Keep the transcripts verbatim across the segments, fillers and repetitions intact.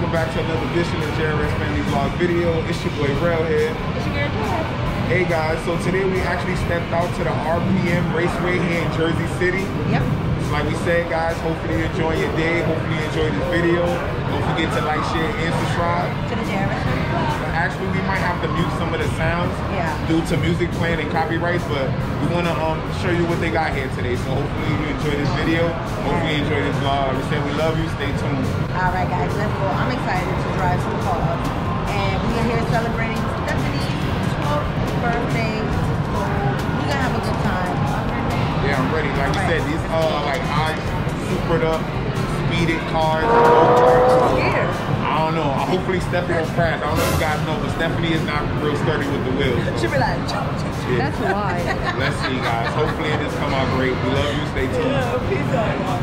welcome back to another edition of J R S Family Vlog video. It's your boy Railhead. It's your girl Jess. Hey guys, so today we actually stepped out to the R P M Raceway here in Jersey City. Yep. So like we said, guys, hopefully you enjoy your day. Hopefully you enjoy this video. Don't forget to like, share, and subscribe. To the J R S Family Vlog. Actually, we might have to mute some of the sounds yeah. due to music playing and copyrights, but we want to um show you what they got here today. So hopefully you enjoy this video. Hopefully you enjoy this vlog. We said we love you. Stay tuned. All right, guys, let's go. I'm excited to drive some cars, and we are here celebrating Stephanie's twelfth birthday. So we're gonna have a good time. Yeah, I'm ready. Like you said, these are like high, supered up, speeded cars. Scared. I don't know. Hopefully Stephanie will crash. I don't know if you guys know, but Stephanie is not real sturdy with the wheels. So. She'll be like, yeah. That's why. Let's see, guys. Hopefully it just come out great. We love you. Stay tuned. Yeah, peace out, guys.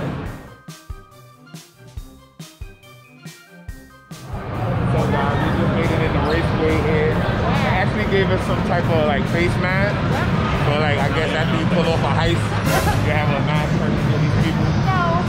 So guys, we just made it in the raceway here. They actually gave us some type of like face mask. So like I guess after you pull off a heist, you have a mask for these people. No.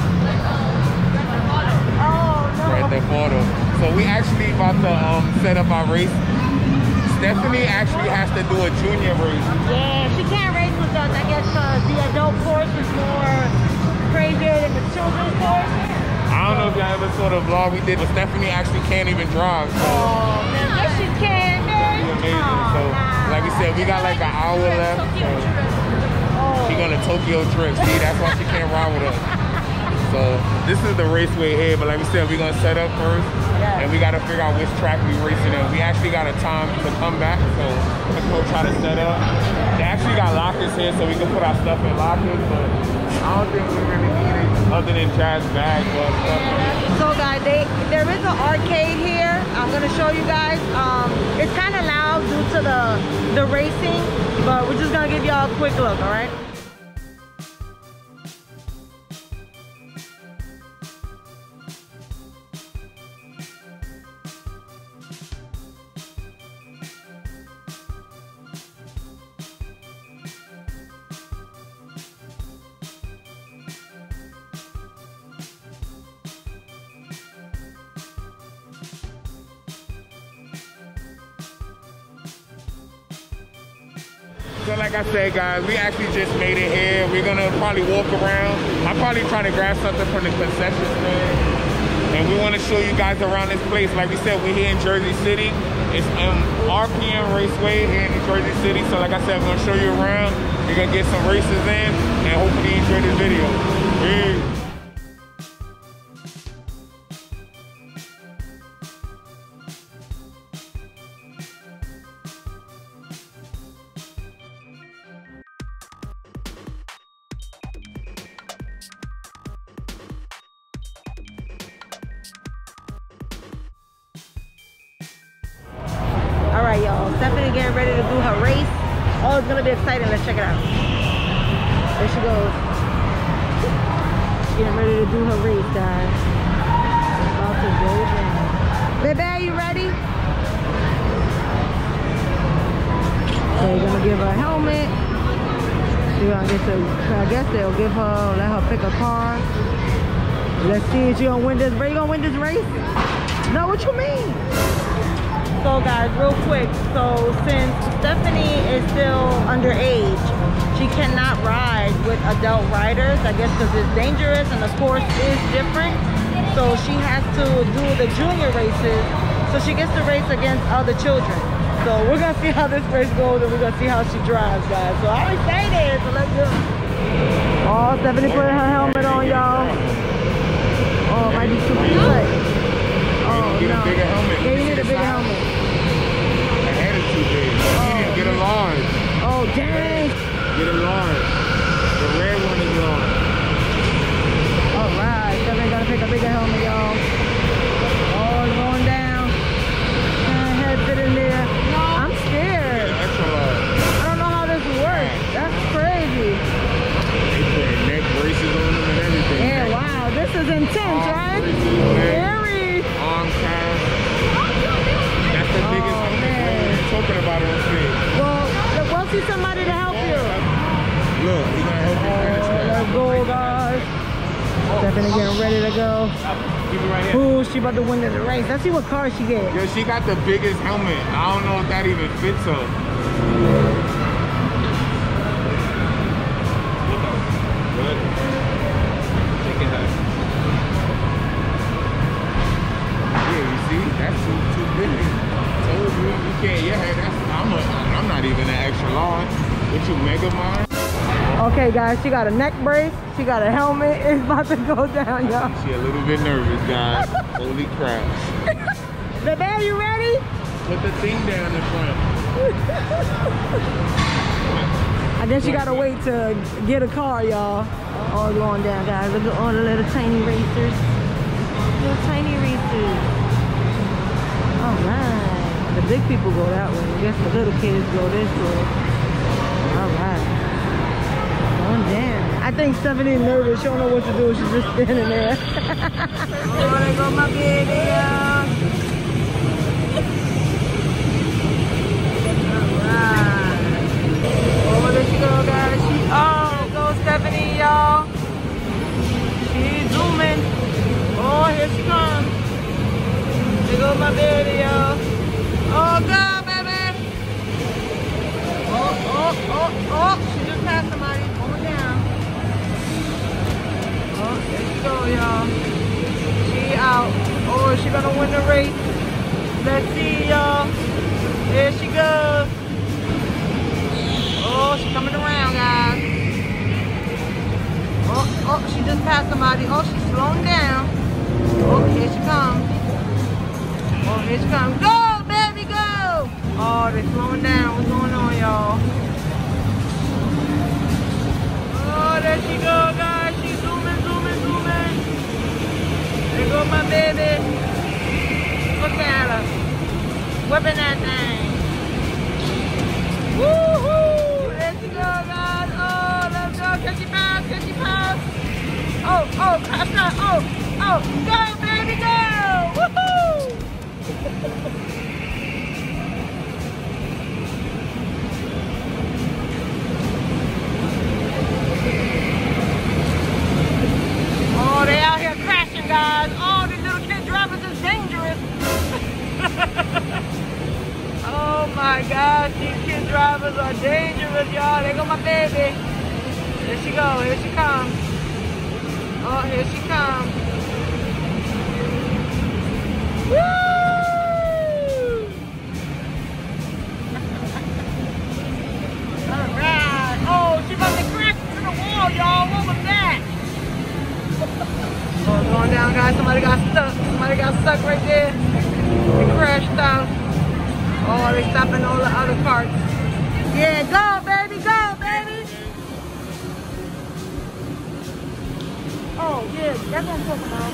Oh no. Right there for them. So we actually about to um, set up our race. Stephanie actually has to do a junior race. Yeah, she can't race with us, I guess, because the adult course is more crazier than the children's course. I don't know if y'all ever saw the vlog we did, but Stephanie actually can't even drive. So. Oh, man, yes she can, man. Amazing. Oh, so, nah. Like we said, we got like an hour left. So oh. She gonna Tokyo trip. See, that's why she can't ride with us. So this is the raceway here, but like we said, we're gonna set up first, yeah. And we gotta figure out which track we racing in. We actually got a time to come back, so let's go try to set up. They actually got lockers here, so we can put our stuff in lockers, but I don't think we really need it other than Jazz bag. But stuff. So guys, they, there is an arcade here. I'm gonna show you guys. Um, it's kind of loud due to the the racing, but we're just gonna give y'all a quick look, all right? So like I said, guys, we actually just made it here. We're gonna probably walk around. I'm probably trying to grab something from the concession stand. And we wanna show you guys around this place. Like we said, we're here in Jersey City. It's um, R P M Raceway here in Jersey City. So like I said, we're gonna show you around. We're gonna get some races in and hopefully you enjoy this video. Peace. All right, y'all. Stephanie getting ready to do her race. Oh, it's gonna be exciting. Let's check it out. There she goes. Getting ready to do her race, guys. About to go down. Baby, are you ready? So you're gonna give her a helmet. She's gonna get to, I guess they'll give her, let her pick a car. Let's see if you're gonna win this race. You gonna win this race? No, what you mean? So guys, real quick, so since Stephanie is still underage, she cannot ride with adult riders, I guess because it's dangerous and the course is different. So she has to do the junior races, so she gets to race against other children. So we're gonna see how this race goes and we're gonna see how she drives, guys. So I'm excited, so let's go. Oh, Stephanie putting her helmet on, y'all. Oh, it might be too big. Oh, Get no. a bigger helmet. Yeah, you need a bigger helmet. My head is too big. Oh, get a large. Oh, dang. Get a large. The red one is large. All right, Stephanie gotta pick a bigger helmet, y'all. Oh, it's going down. Uh, head fit in there. No. I'm scared. Yeah, extra large. I don't know how this works. That's crazy. They put neck braces on them and everything. Yeah, wow. This is intense, Arm right? braces, Scary. Arm cast. That's the Oh, biggest helmet man. we're talking about on stage. Well, we'll see somebody to help you. Look, he's gonna help you finish Oh, that. let's go, guys. Stephanie getting ready to go. Keep it right here. Ooh, she about to win the race. Let's see what car she get. Yo, she got the biggest helmet. I don't know if that even fits her. Good. Take it out. Yeah, you see? That's too, too big. Told you, you can't, yeah, that's, I'm, a, I'm not even an extra large. What you, Mega Mine? Okay, guys, she got a neck brace. She got a helmet. It's about to go down, y'all. She a little bit nervous, guys. Holy crap. Baby, you ready? Put the thing down in front. And then she gotta wait to get a car, y'all. All going down, guys. Look at all the little tiny racers. Little tiny racers. All right. The big people go that way. I guess the little kids go this way. All right. Going down. I think Stephanie's nervous. She don't know what to do. She's just standing there. Oh, there go my baby, y'all. Oh, there she go, guys. She, oh, there goes Stephanie, y'all. She's zooming. Oh, here she comes. There goes my baby, y'all. Oh, God, baby. Oh, oh, oh, oh. She just passed somebody. Going down. Oh, there she go, y'all. She out. Oh, is she gonna win the race? Let's see, y'all. There she goes. Oh, she's coming around, guys. Oh, oh, she just passed somebody. Oh, she's slowing down. Oh, here she comes. Oh, here she comes. Go, baby, go! Oh, they're slowing down. What's going on, y'all? Oh, there she goes, guys. She's zooming, zooming, zooming. There goes my baby. Look at her. Whipping that thing. Woo-hoo! Go, guys. Oh, let's go. Can she pass? Can she pass? Oh, oh, crash out. Oh, oh, go, baby, go. Woohoo! Oh, they out here crashing, guys. Oh, these little kid drivers is dangerous. Oh my gosh, these kid drivers are dangerous, y'all. There go my baby. Here she go, here she comes. Oh, here she comes. Woo! All right. Oh, she about to crash into the wall, y'all. What was that? Oh, going down, guys. Somebody got stuck. Somebody got stuck right there. They crashed out. Oh, they're stopping all the other carts. Yeah, go, baby, go, baby. Oh, yeah, that's what I'm talking about.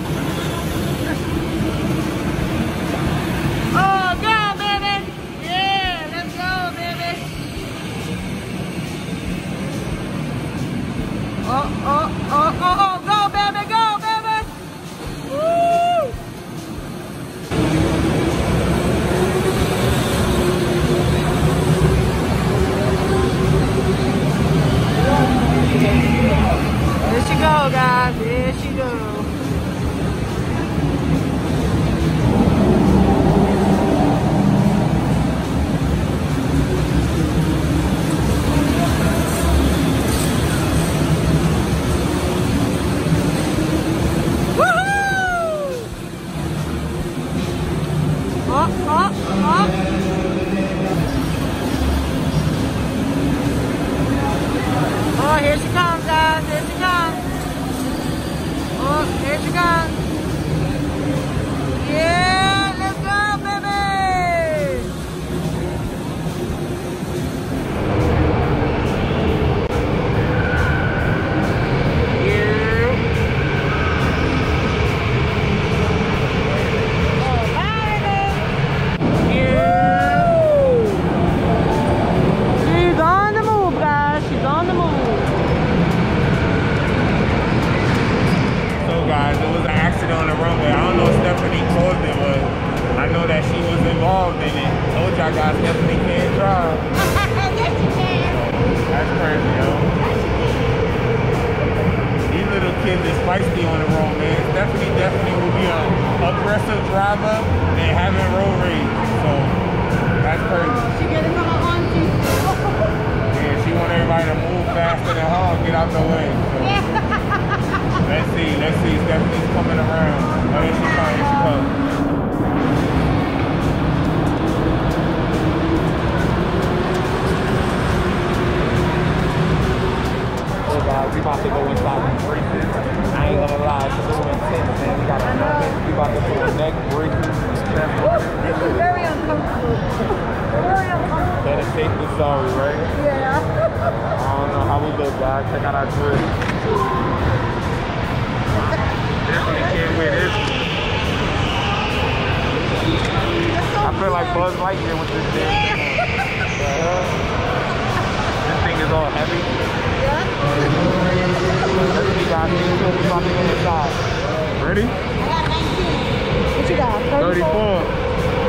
Oh, go, baby. Yeah, let's go, baby. Oh, oh, oh, oh, oh, go, baby, go, baby. Woo! There she go, guys. There she go. Woohoo! Oh, oh, oh. Oh, here she comes, guys. Here she comes. Oh, here she comes. Yeah, let's go, baby. Yeah. Oh, baby. Yeah. She's on the move, guys. She's on the move. Guys, it was an accident on the runway. I don't know if Stephanie caused it, but I know that she was involved in it. Told y'all guys Stephanie can't drive. Yes, you can. That's crazy, yo. These little kids is feisty on the road, man. Stephanie definitely will be an aggressive driver and having road rage. So that's crazy. She get it from her auntie. Yeah, she want everybody to move faster than her, get out the way. So. Let's see, let's see. Stephanie's coming around. Oh, here she comes, here she comes. Hey guys, we about to go inside these braces. I ain't gonna lie, it's a little intense, man. We got a helmet, we about to put on neck braces. This is very uncomfortable. Very uncomfortable. Better safe than sorry, right? Yeah. I don't know how we look, guys. Check out our drip. Definitely can't wear this. I feel like Buzz Lightyear with this thing. Uh, this thing is all heavy. Yeah. Let's see, guys. We're about to go inside. Ready? I got nineteen. What you got? thirty-four.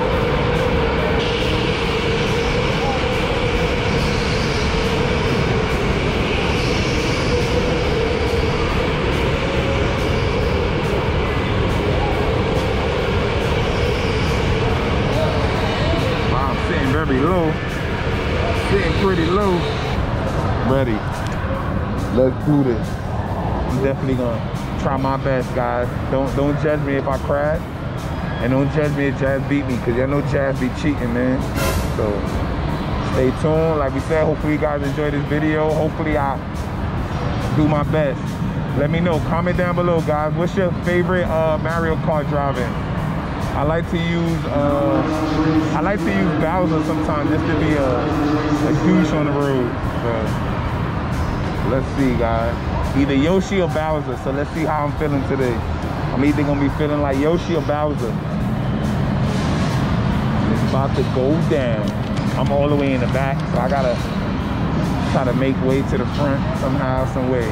Very low, sitting pretty low. Ready? Let's do this. I'm definitely gonna try my best, guys. Don't don't judge me if I crash, and don't judge me if Jazz beat me, cause y'all know Jazz be cheating, man. So stay tuned. Like we said, hopefully you guys enjoy this video. Hopefully I do my best. Let me know. Comment down below, guys. What's your favorite uh, Mario Kart driving? I like to use uh, I like to use Bowser sometimes just to be a, a douche on the road. So let's see, guys. Either Yoshi or Bowser. So let's see how I'm feeling today. I'm either gonna be feeling like Yoshi or Bowser. It's about to go down. I'm all the way in the back, so I gotta try to make way to the front somehow, some way.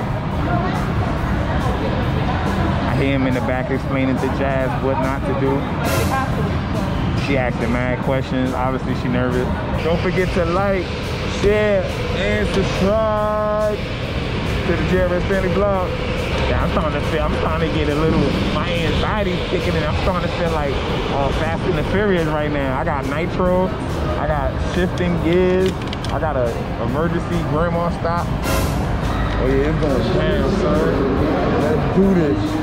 I hear him in the back explaining to Jazz what not to do. She asking mad questions. Obviously, she nervous. Don't forget to like, share, and subscribe to the J R S Family Vlog. Yeah, I'm starting to feel, I'm starting to get a little, my anxiety's kicking in. I'm starting to feel like uh, Fast and the Furious right now. I got nitro, I got shifting gears, I got a emergency grandma stop. Oh yeah, it's going down, son. Let's do this.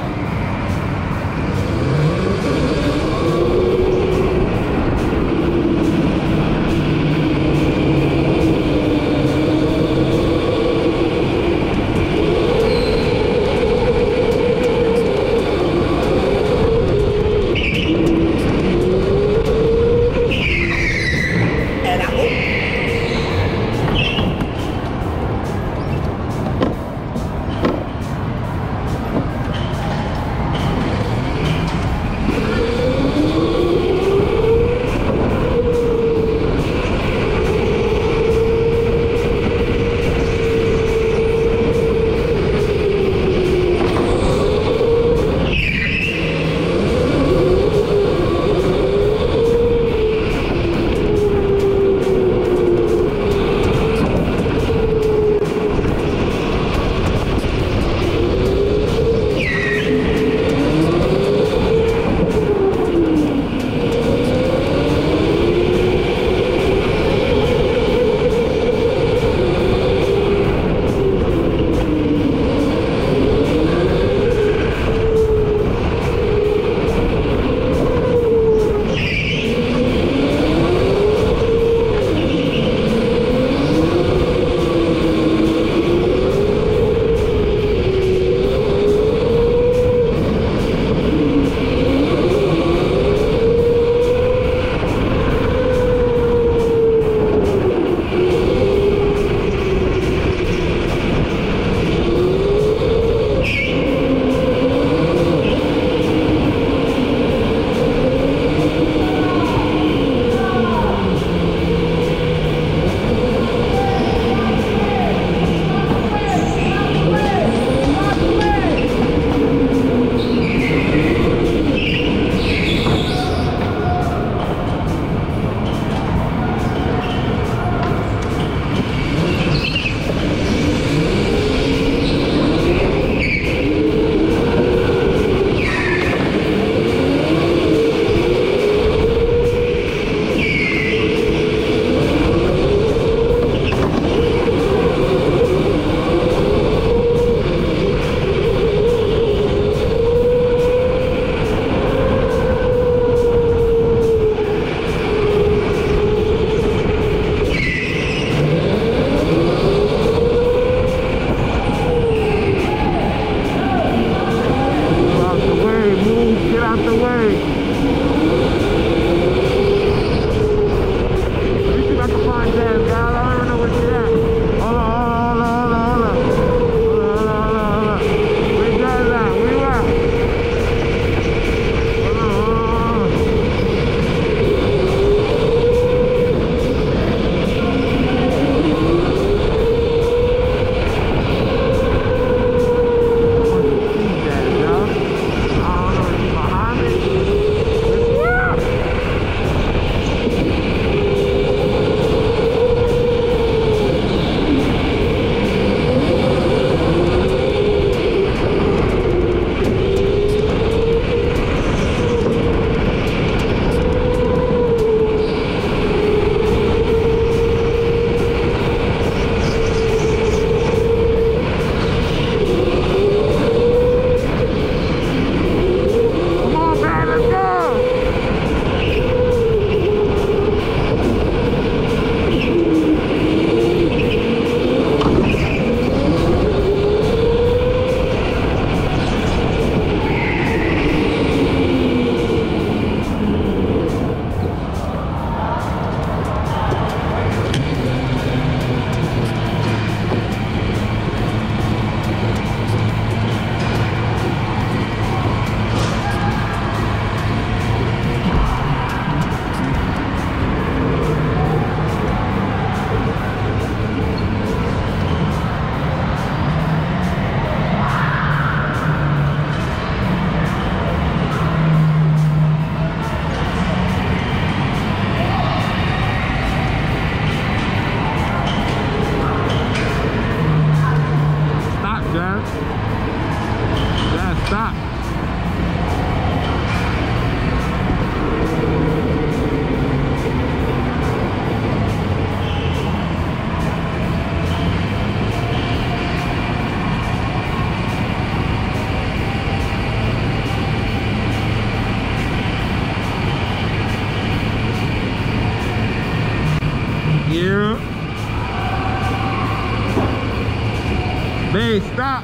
Hey, stop.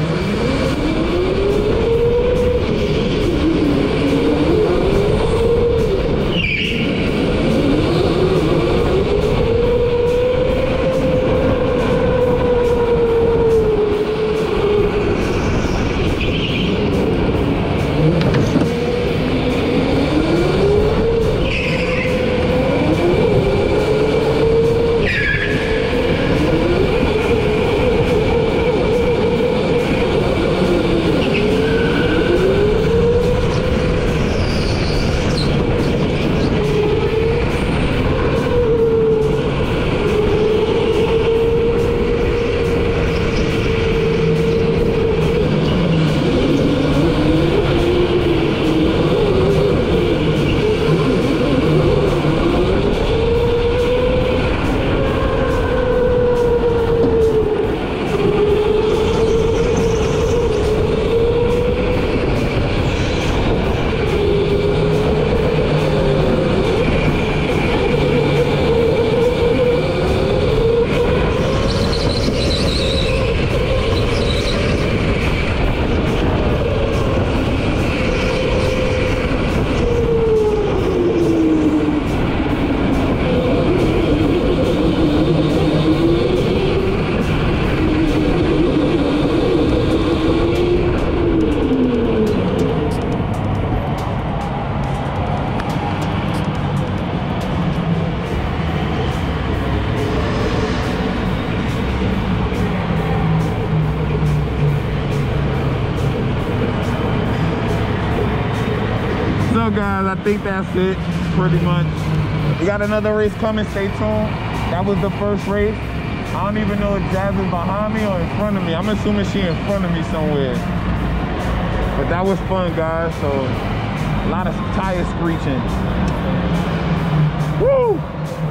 So guys, I think that's it, pretty much. We got another race coming, stay tuned. That was the first race. I don't even know if Jazz is behind me or in front of me. I'm assuming she in front of me somewhere. But that was fun, guys, so a lot of tire screeching. Woo!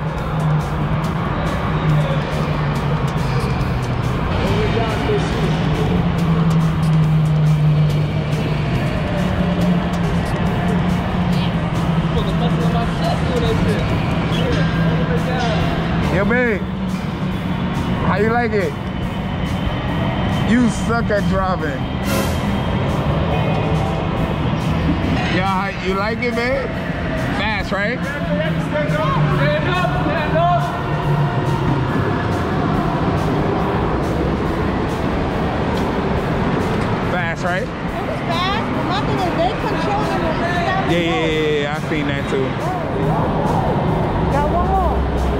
Yo, babe, how you like it? You suck at driving. Yeah, how, you like it, babe? Fast, right? Fast, right? It was fast, but my thing is they control it when it's down the Yeah, yeah, road. yeah, yeah, I seen that too. Got one more.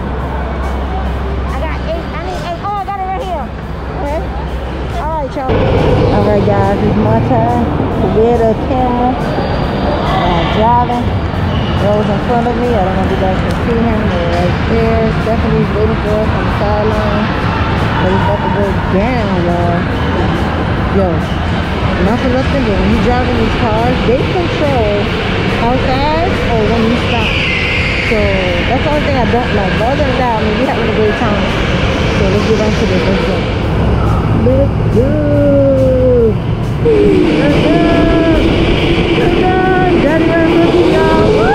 I got eight. I need eight. Oh, I got it right here. Okay. All right, y'all. All right, guys. It's my time to wear the camera. I'm driving. Rose in front of me. I don't know if you guys can see him. They're right there. Stephanie's waiting for us on the sideline. But it's about to go down, y'all. Yo, nothing less than when you driving these cars, they control how fast or when you stop. So that's the only thing I don't like. But other than that, I mean, we having a great time. So let's get on to this. Let's go. Let's go. Let's go. Let's go. Daddy, I'm looking, y'all. Woo!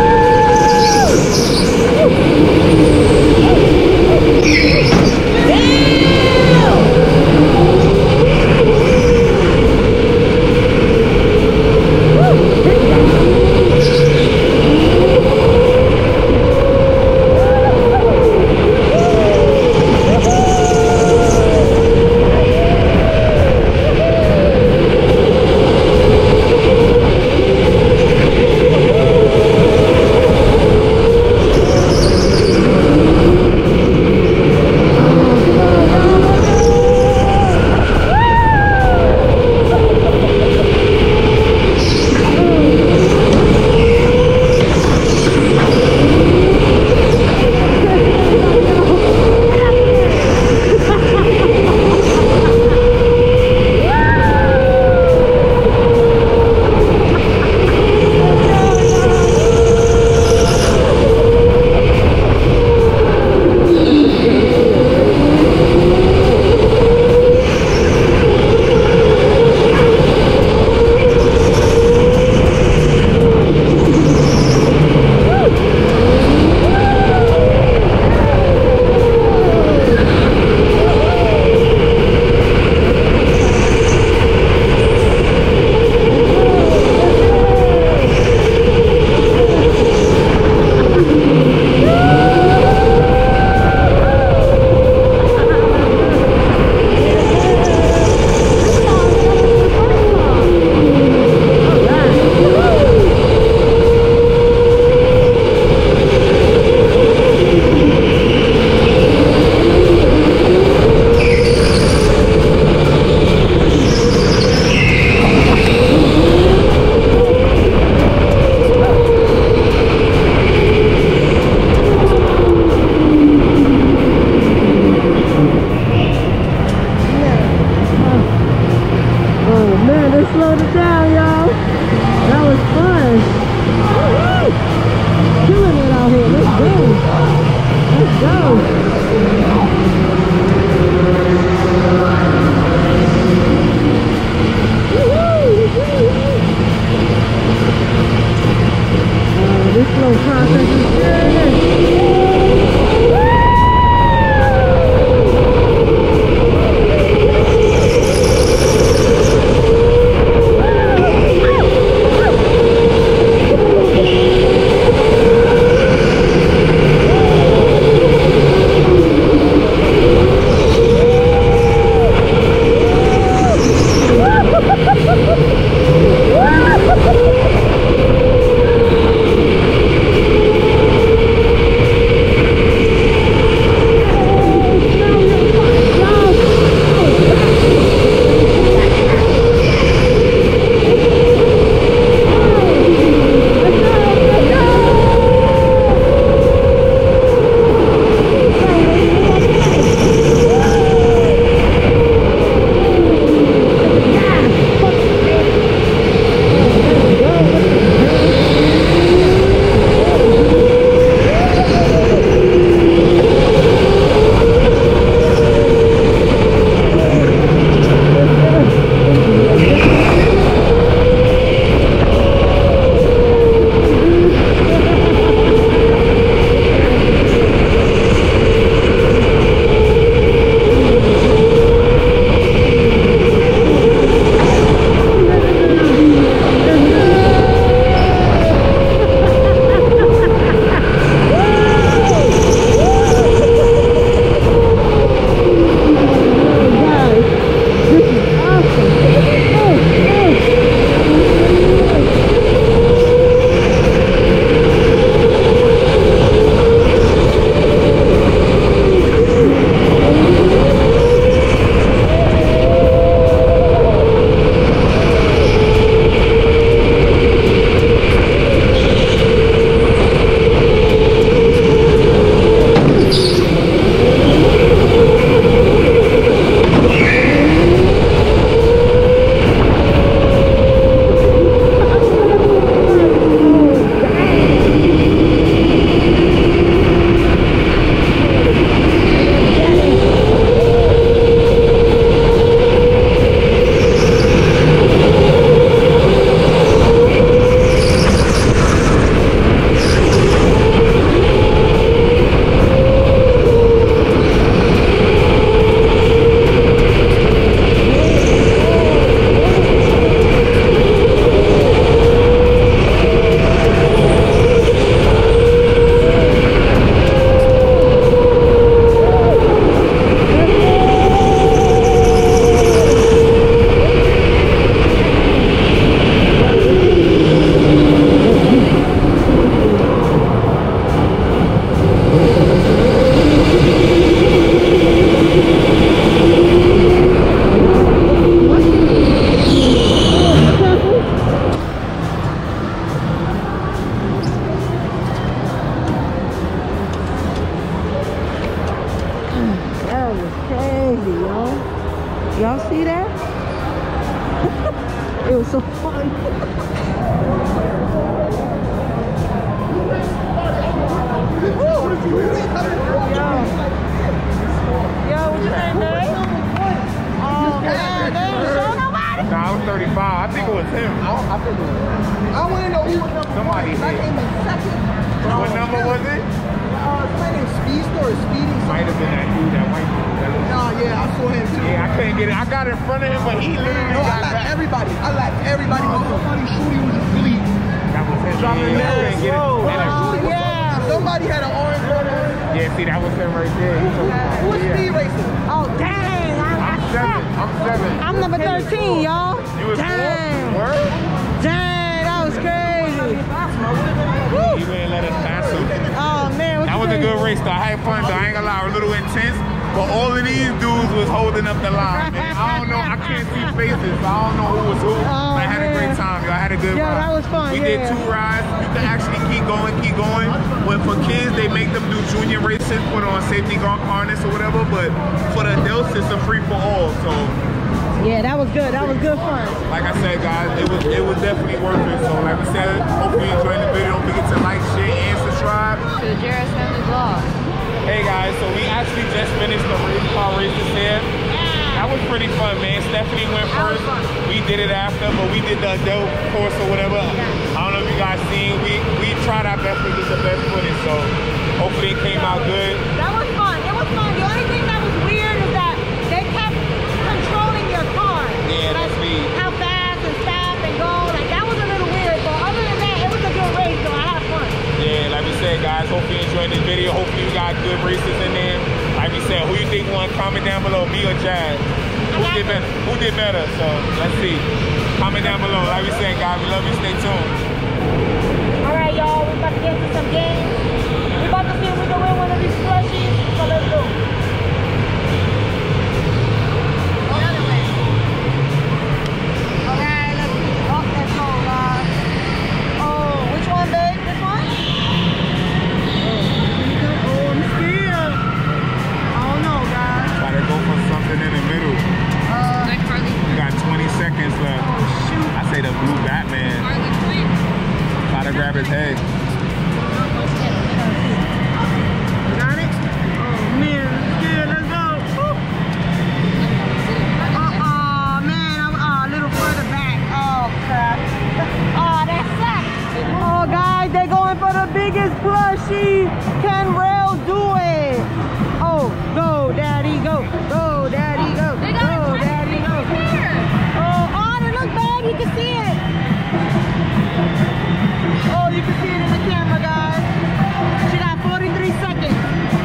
crazy, yo. Y'all see that? It was so fun. Yo, what you saying, Dave? Oh, man, they didn't show nobody? Nah, I was thirty-five. I think it was him. I, I think it was. I want to know who was number Somebody one. I hit. came in second. What number was it? Uh, my name's Speedster or Speedy. Might have been that dude, that white dude. That was- Nah, yeah, I saw him too. Yeah, I couldn't get it. I got in front of him, but he literally No, I got lapped back. everybody. I lapped everybody. But somebody shooting was just really. That was him. Dropping Yeah, I mad couldn't get it. slow. And I- Oh, yeah. Somebody had an orange one. Yeah, see, that was him right there. He told me. Who was Yeah. speed racing? Oh, dang. I, I'm seven. I'm seven. I'm number thirteen, y'all. You was Dang. four? Word? Dang, that was crazy. You didn't let us pass him. Oh, man. What That you was a think? good race, though. I had fun, though. I ain't gonna lie, a little intense. But all of these dudes was holding up the line, man. I don't know. I can't see faces. So I don't know who was who. Oh, but I had a great man. time, yo. I had a good Yeah, ride. that was fun, We yeah. did two rides. You can actually keep going, keep going. When for kids, they make them do junior races, put on safety guard harness or whatever. But for the adults, it's a free for all. So, Yeah, that was good. That was good fun. like I said, guys, it was it was definitely worth it. So, like we said, hopefully you enjoyed the video. Don't forget to like, share, and subscribe. To the J R S Family Vlog. Hey guys, so we actually just finished the race car races here. That was pretty fun, man. Stephanie went first. We did it after, but we did the adult course or whatever. I don't know if you guys seen. We we tried our best to get the best footage, so hopefully it came out good. That was fun. It was fun. The only thing that was weird is that they kept controlling your car. Yeah, like that's me. how fast and stop and go. Like that was a little weird, but other than that, it was a good race, so I had fun. Yeah, like we said, guys, hopefully you enjoyed this video. Hopefully you got good races in there. Like we said, who you think won? Comment down below, me or Jazz. Who did better? Who did better? So let's see. Comment down below. Like we said, guys, we love you. Stay tuned. All right, y'all, we're about to get into some games. We're about to see if we can win one of these plushies. So let's go. Okay, let's oh, let's go, guys. Oh, which one, babe? This one? Oh, I'm scared. I don't know, guys. Try to go for something in the middle. Uh, Like Harley, You got twenty seconds left. oh shoot. I say the blue Batman. Harley Quinn. Try to grab his head. Got it? Oh man, I'm scared. Let's go. Woo. Uh-uh, man, I'm uh, a little further back. Oh crap. Oh, that sucks. Oh guys, they're going for the biggest plushie. Can Rail do it? Oh, go, daddy, go. Go, daddy, go. They got Go, it daddy, go. here. Oh, oh, they look bad. You can see it. Oh, you can see it in the camera, guys. She got forty-three seconds.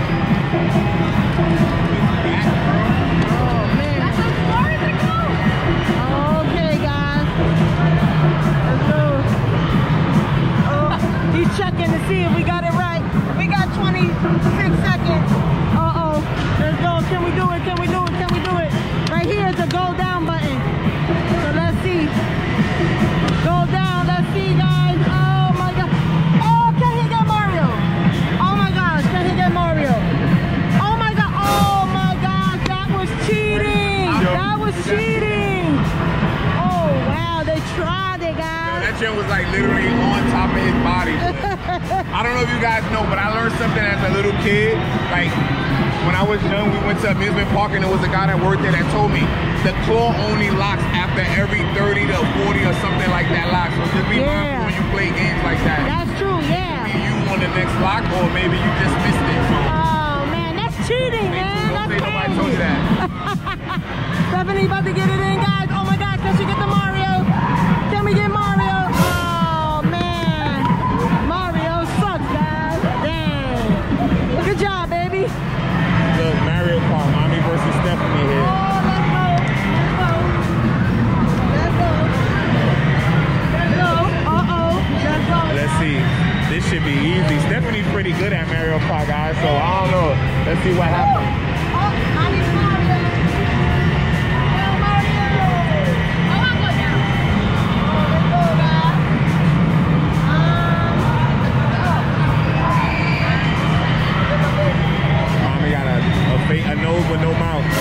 Oh, man. That's as far as it goes. Okay, guys. Let's go. Oh, he's checking to see if we got it right. We got twenty-six seconds. Uh-oh. Let's go. Can we do it? Can we do it? Can we do it? Right here is the go down button. So let's see. Go down. Let's see, guys. Oh, my God. Oh, can he get Mario? Oh, my gosh. Can he get Mario? Oh, my God. Oh, my gosh. That was cheating. That was cheating. Oh, wow. They tried it, guys. That shit was like literally on top of his body. I don't know if you guys know, but I learned something as a little kid. Like, when I was young, we went to amusement park and there was a guy that worked there that told me the claw only locks after every thirty to forty or something like that lock. So just be Yeah. mindful when you play games like that. That's true, yeah. Maybe you on the next lock or maybe you just missed it. So Oh, man. That's cheating, man. don't That's say nobody told you crazy. that. Stephanie about to get it in, guys. Oh, my God. Can she get the Mario? Can we get Mario? Oh, man. Mario sucks, guys. Dang. Good job, baby. Look, Mario Kart, mommy versus Stephanie here. Oh, let's go. Let's go. Let's go. Let's go. Uh-oh. Let's go. Let's see. This should be easy. Stephanie's pretty good at Mario Kart, guys, so I don't know. Let's see what happens. Oh, I need Mario. Oh, Mario. Oh, I'll go down. Oh, let's go, guys. Um, Mommy got a, a, fa- a nose with no mouth.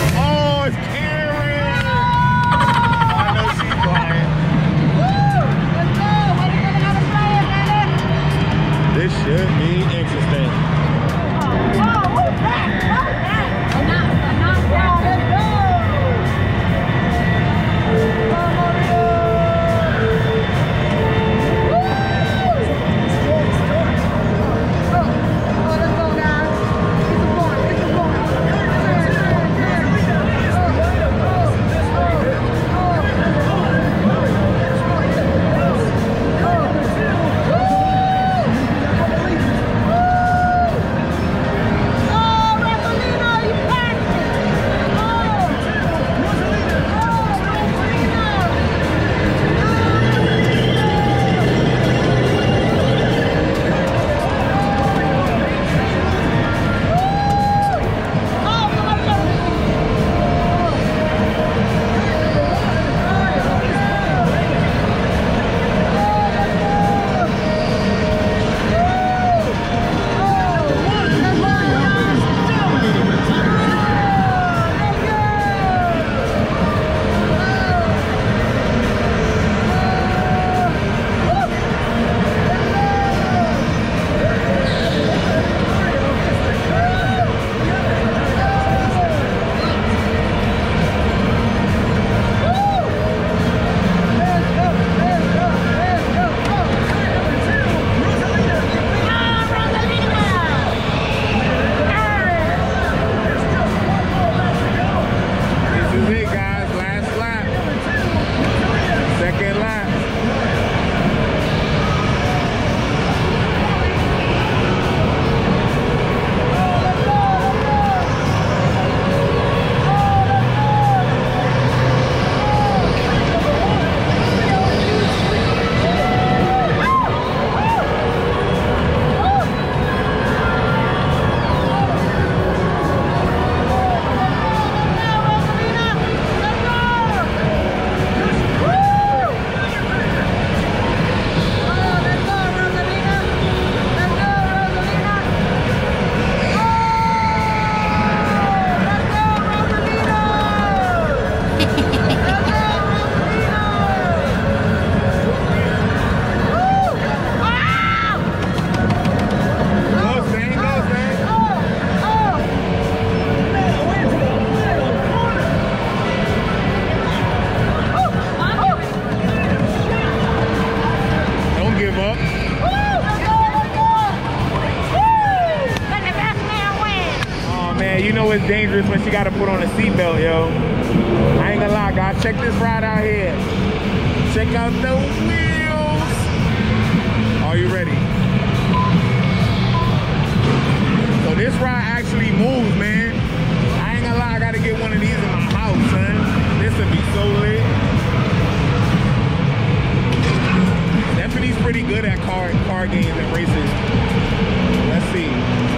man, you know it's dangerous when she gotta put on a seatbelt, yo. I ain't gonna lie, guys. Check this ride out here. Check out the wheels. Are you ready? So this ride actually moves, man. I ain't gonna lie, I gotta get one of these in my house, son. This would be so lit. Stephanie's pretty good at car car games and races. Let's see.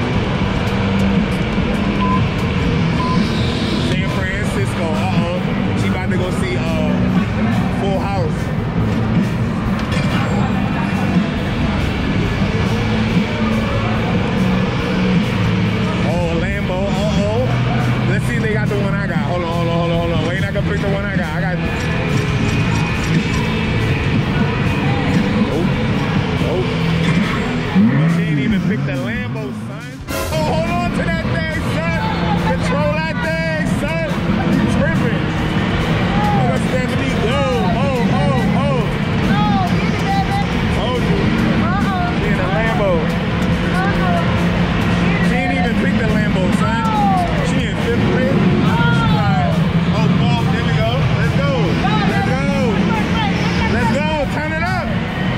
San Francisco, uh-oh. She about to go see uh, Full House. Oh, Lambo, uh-oh. Let's see if they got the one I got. Hold on, hold on, hold on, hold on. Wait, I can pick the one I got. I got... She ain't even picked the Lambo, son. Oh, hold on to that thing, son. Control that thing, son. You tripping. Look at Stephanie go. Oh, oh, oh. Oh, get it, baby. Told you. Uh-oh. She in a Lambo. Uh-oh. She ain't even picked the Lambo, son. She in fifth grade. Oh, ball. There we go. Let's go. Let's go. Let's go. Turn it up.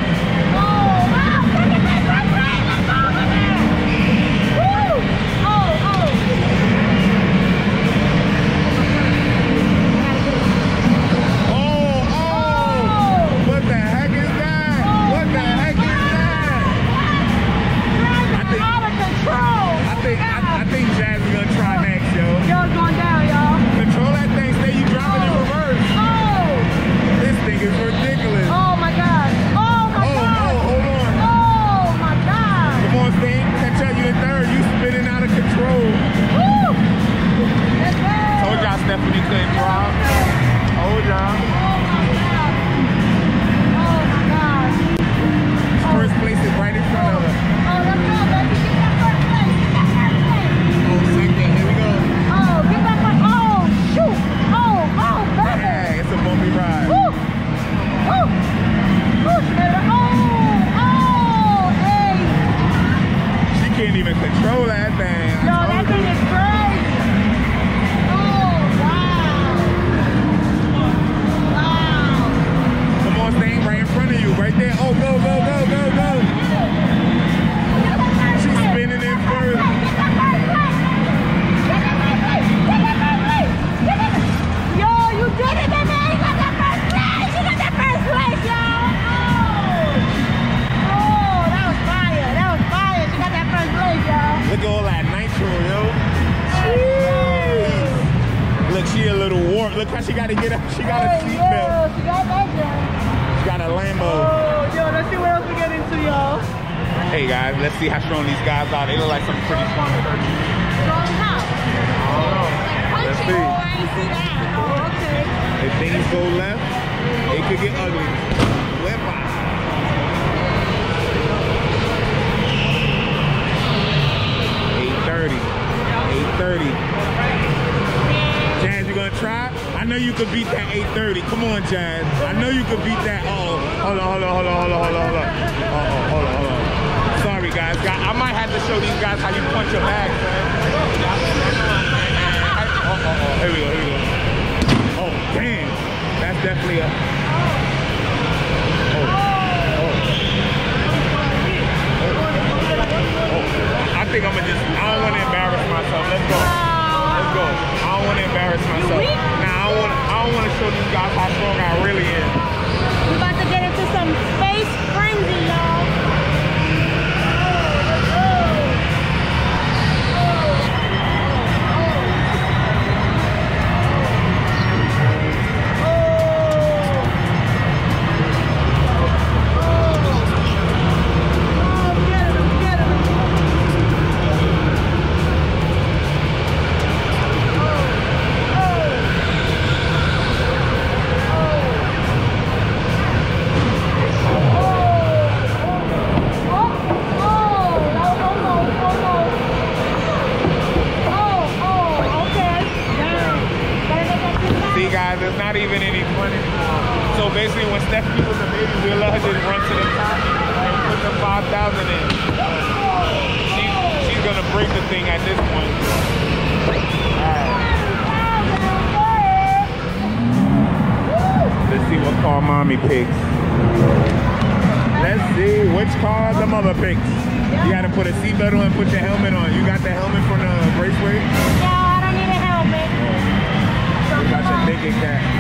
Stephanie couldn't drive. Hold on. Oh my gosh. First place is right in front of her. Oh, let's go, baby. Get that first place. Get that first place. Oh, second. Here we go. Oh, get that first. Oh, shoot. Oh, oh, baby. Yeah, it's a bumpy ride. Woo. Woo. Woo. Oh, oh, hey. She can't even control that thing. Yo, that thing is crazy. Thing right in front of you, right there. Oh, go, go, go, go, go. She's spinning in first. Yo, you did it, baby. You got that first place. You got that first place, y'all. Oh. Oh, that was fire. That was fire. She got that first place, y'all. Look at all that nitro, yo. Jeez. Look, she a little warped. Look how she got to get up. She got a seatbelt. Yeah, she got that girl. Got a Lambo. Oh, yo, let's see what else we get into, y'all. Hey guys, let's see how strong these guys are. They look like some pretty strong turkeys. Strong how? I don't know. Let's see. Oh, I ain't see that. Oh, okay. If things go left, it could get ugly. Wepa. eight thirty. eight thirty. Jazz, you gonna try? I know you could beat that eight thirty. Come on, Jazz. I know you could beat that. Uh oh. Hold on, hold on, hold on, hold on, hold on, hold on. Uh oh, hold on, hold on. Sorry, guys. I might have to show these guys how you punch your bag, man. Oh, oh, oh. Here we go, here we go. Oh, damn. That's definitely a... Oh. Oh. Oh. I think I'm gonna just... I don't want to embarrass myself. Let's go. Let's go. I don't want to embarrass myself. Now, I don't want I don't want to show these guys how strong I really am. We're about to get into some space frenzy, y'all. There's not even any money. So basically, when Stephanie was a baby, we'll let her just run to the top and put the five thousand in. She, she's gonna break the thing at this point. car mommy picks. Let's see which car the mother picks. You gotta put a seatbelt on and put your helmet on. You got the helmet from the Raceway? No, I don't need a helmet. You got your thinking cap.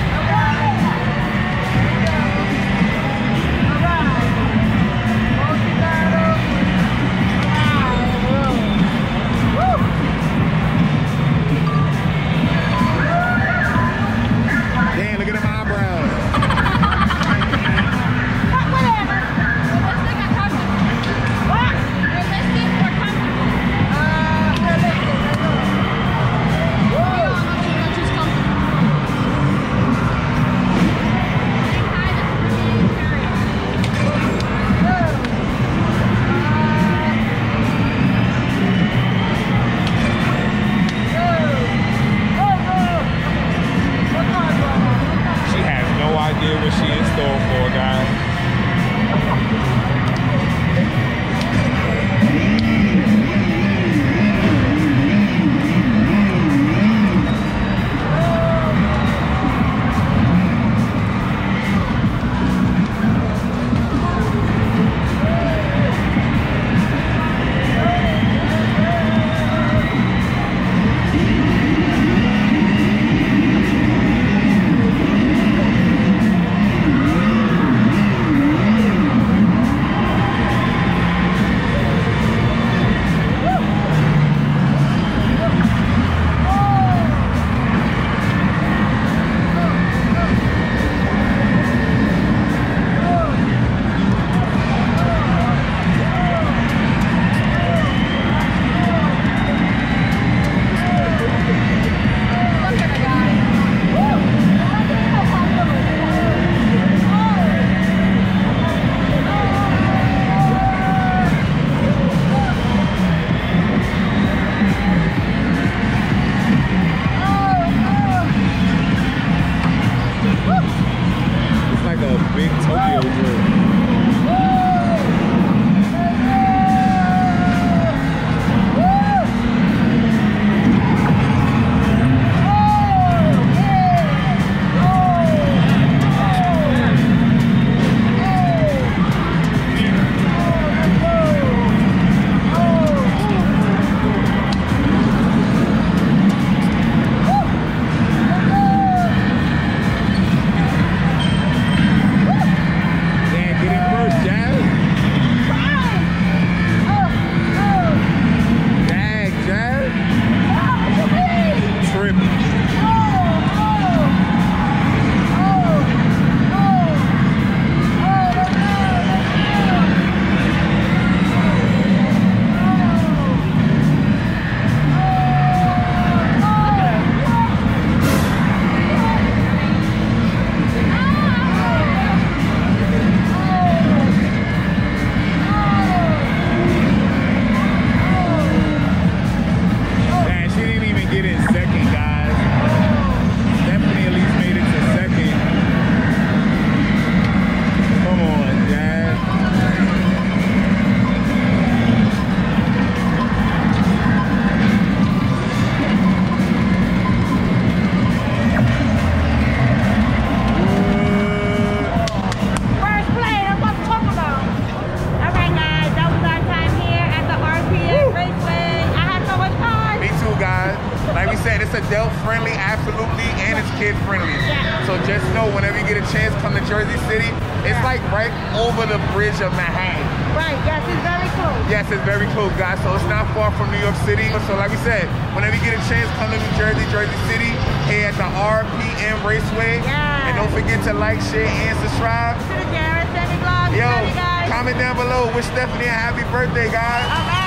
Adult-friendly, absolutely, and it's kid-friendly. Yeah. So just know, whenever you get a chance, come to Jersey City. It's yeah. like right over the bridge of Manhattan. Right, yes, it's very close. Yes, it's very close, guys. So it's not far from New York City. So like we said, whenever you get a chance, come to New Jersey, Jersey City, here at the R P M Raceway. Yeah. And don't forget to like, share, and subscribe. To the Jared Sandy Vlog. Yo, comment down below. Wish Stephanie a happy birthday, guys. All right.